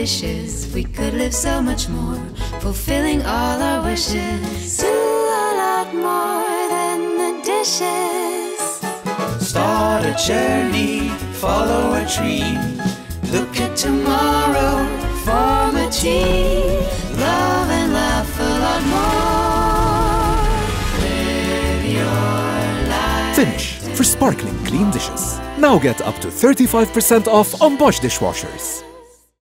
dishes. We could live so much more, fulfilling all our wishes. Do a lot more than the dishes. Start a journey, follow a dream. Look at tomorrow, form a team. Love and laugh a lot more. Live your life. Finish for sparkling clean dishes. Now get up to 35% off on Bosch dishwashers.